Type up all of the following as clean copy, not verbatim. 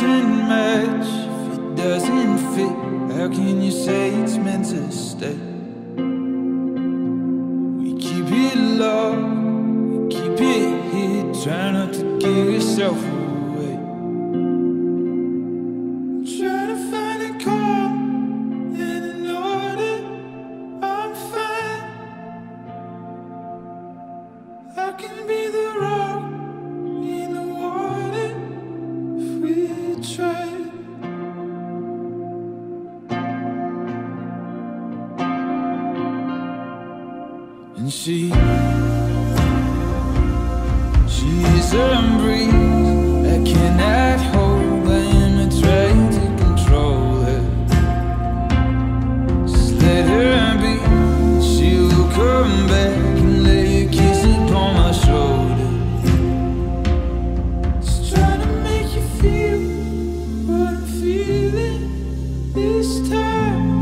doesn't match, if it doesn't fit, how can you say it's meant to stay? We keep it low, we keep it here, try not to give yourself away. Try to find a calm and an order, I'm fine. I can be the rock in the water if we try. And she is a breeze I cannot hold. I am trying to control her. Just let her be. She will come back and lay a kiss upon my shoulder. Just trying to make you feel what I'm feeling this time.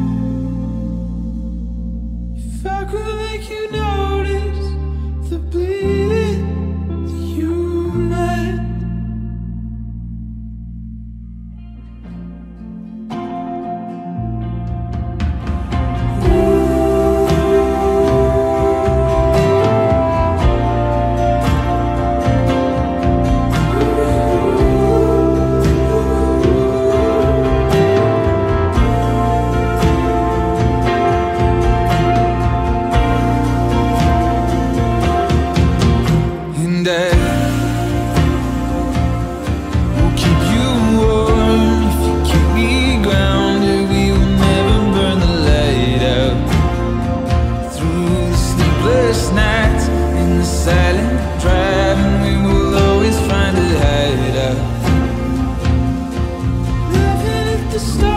If I could make you notice the bleeding that you might. And I will keep you warm if you keep me grounded. We will never burn the light out. Through the sleepless nights in the silent drive, and we will always find a hideout. Laughing at the stars.